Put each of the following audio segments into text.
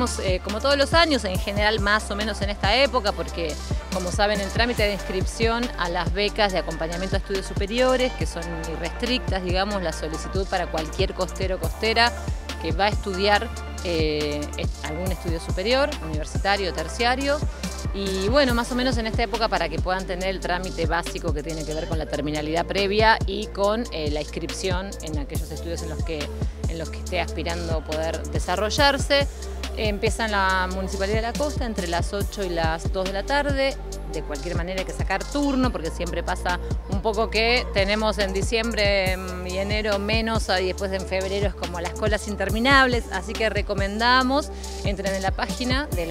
estamos como todos los años, en general más o menos en esta época, porque como saben el trámite de inscripción a las becas de acompañamiento a estudios superiores, que son irrestrictas, digamos, la solicitud para cualquier costero o costera que va a estudiar algún estudio superior, universitario, terciario, y bueno, más o menos en esta época para que puedan tener el trámite básico que tiene que ver con la terminalidad previa y con la inscripción en aquellos estudios en los que esté aspirando poder desarrollarse. Empieza en la Municipalidad de la Costa entre las 8 y las 2 de la tarde. De cualquier manera hay que sacar turno porque siempre pasa un poco que tenemos en diciembre y enero menos y después en febrero es como las colas interminables, así que recomendamos entren en la página de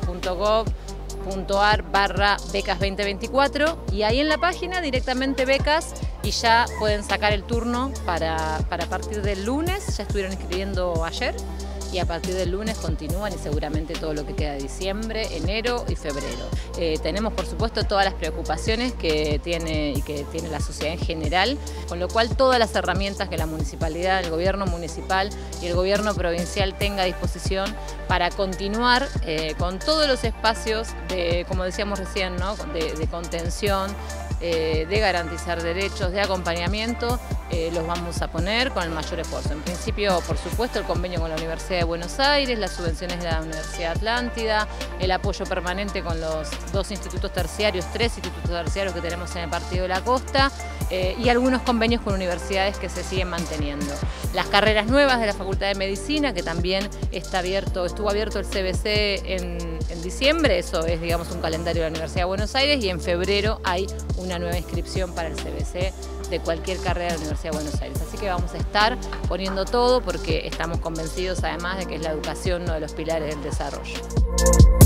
lacosta.gov.ar/becas 2024 y ahí en la página directamente becas y ya pueden sacar el turno para partir del lunes. Ya estuvieron inscribiendo ayer y a partir del lunes continúan y seguramente todo lo que queda de diciembre, enero y febrero. Tenemos por supuesto todas las preocupaciones que tiene la sociedad en general, con lo cual todas las herramientas que la municipalidad, el gobierno municipal y el gobierno provincial tenga a disposición para continuar con todos los espacios de, como decíamos recién, ¿no? de contención, de garantizar derechos, de acompañamiento, los vamos a poner con el mayor esfuerzo. En principio, por supuesto, el convenio con la Universidad de Buenos Aires, las subvenciones de la Universidad Atlántida, el apoyo permanente con los 2 institutos terciarios, 3 institutos terciarios que tenemos en el Partido de la Costa y algunos convenios con universidades que se siguen manteniendo. Las carreras nuevas de la Facultad de Medicina, que también estuvo abierto el CBC en diciembre, eso es, digamos, un calendario de la Universidad de Buenos Aires, y en febrero hay una nueva inscripción para el CBC de cualquier carrera de la Universidad de Buenos Aires. Así que vamos a estar poniendo todo porque estamos convencidos además de que es la educación uno de los pilares del desarrollo.